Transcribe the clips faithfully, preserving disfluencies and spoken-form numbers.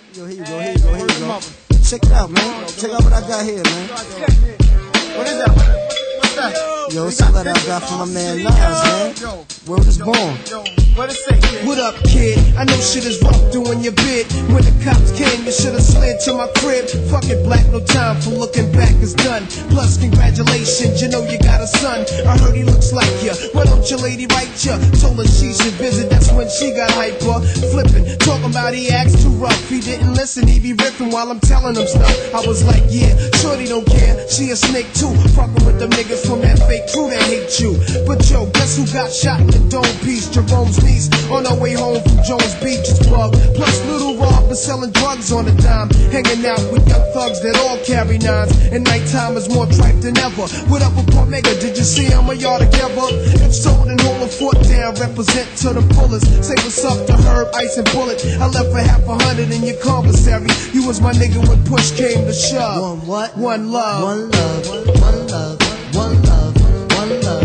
Yo, here you go, here you go, here you go. Check it out, man. Check out what I got here, man. What is that? What's that? Yo, it's a letter I got from my man Nas, man. World is born. What it say, kid? What up, kid? I know shit is rough doing your bid. When the cops came, you should've slid to my crib. Fuck it, black, no time for looking back, it's done. Plus, congratulations, you know you got a son. I heard he looks like ya. Why don't your lady write ya? Told her she should visit, that's when she got hyper. Flippin', talking about he acts too rough. He didn't listen, he be riffing while I'm telling him stuff. I was like, yeah, shorty don't care. She a snake too. Fucking with them niggas from that fake crew that hate you. But yo, guess who got shot in the dome piece? Jerome's niece on her way home from Jones Beach's pub. Plus Little Rob is selling drugs on the dime, hanging out with young thugs that all carry nines. And nighttime is more tripe than ever. What up with Mega? Did you see him or y'all together? If so, then hold a foot down, represent to the fullest. Say what's up to Herb, Ice and Bullet. I left for half a hundred in your commissary. You was my nigga when push came to shove. One what? One love. One love. One love. One love. One love.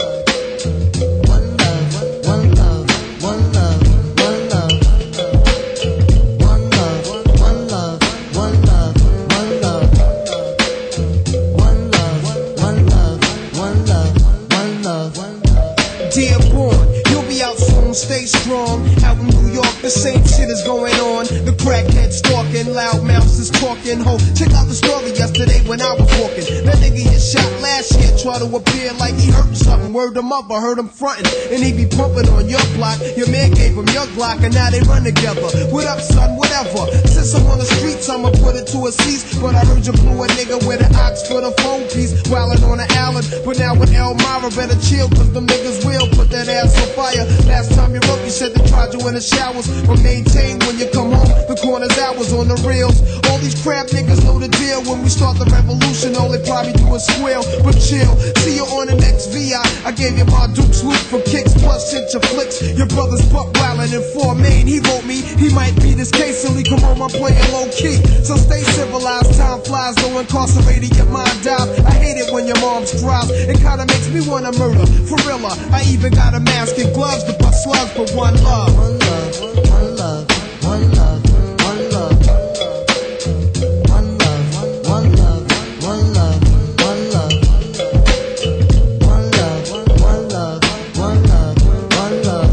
Dear born, you'll be out soon, stay strong. Out in New York, the same shit is going on. The crackheads stalking, loud mouths is talking. Ho, check out the story yesterday when I was walking. That nigga get shot last year, try to appear like he hurt something. Word him up, I heard him frontin', and he be pumping on your block. Your man gave him your Glock, and now they run together. What up, son? Whatever. Since I'm on the streets, I'ma put it to a cease. But I heard you blew a nigga with an ox for the phone piece, wildin' on the island. But now with Elmira, better chill, cause them niggas will put that ass on fire. Last time you wrote, you said they tried you in the showers. But maintain when you come home, the corner's hours on the rails. All these crap niggas know the deal. When we start the revolution, all they probably do is squeal. But chill, see you on the next V I. I gave you my Duke's loot for kicks, plus hit your flicks. Your brother's buck wildin' in four main. He wrote me, he might be this case, silly. Come on, I'm playing low key. So stay civilized, time flies, no incarcerated, your mind dies. I hate it when your mom's cries. It kinda makes me wanna murder, for real. I even got a mask and gloves to bust slugs for one love. One love. One love. One love. One love. One love. One love. One love. One love. One love. One love. One love. One love.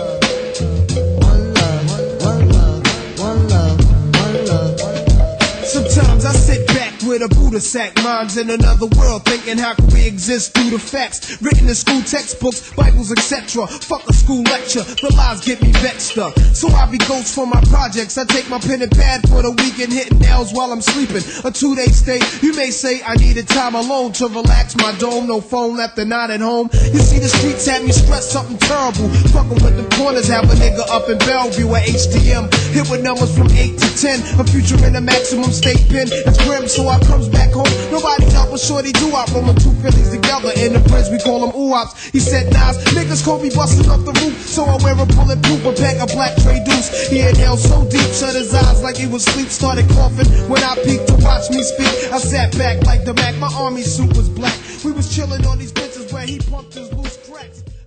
One love. One love. One love. One love. Sometimes I sit back with a Buddha sack, minds in another world, thinking how can we exist through the facts written in school textbooks, Bibles, et cetera. Fuck a school lecture, the lies get me vexed up. So I be ghost for my projects. I take my pen and pad for the weekend, hitting nails while I'm sleeping. A two-day stay. You may say I needed time alone to relax my dome. No phone left and not at home. You see the streets had me stressed, something terrible. Fucking with the corners, have a nigga up in Bellevue at H D M. Hit with numbers from eight to ten. A future in a maximum state pen. It's grim, so I comes back home. Nobody's out but shorty do out. Rolling two Phillies together in the bridge, we call them oops. He said, Nas, niggas call me busting off the roof. So I wear a bulletproof, a pack of black tray deuce. He inhaled so deep, shut his eyes like he was asleep. Started coughing when I peeked to watch me speak. I sat back like the Mac, my army suit was black. We was chilling on these benches where he pumped his loose cracks.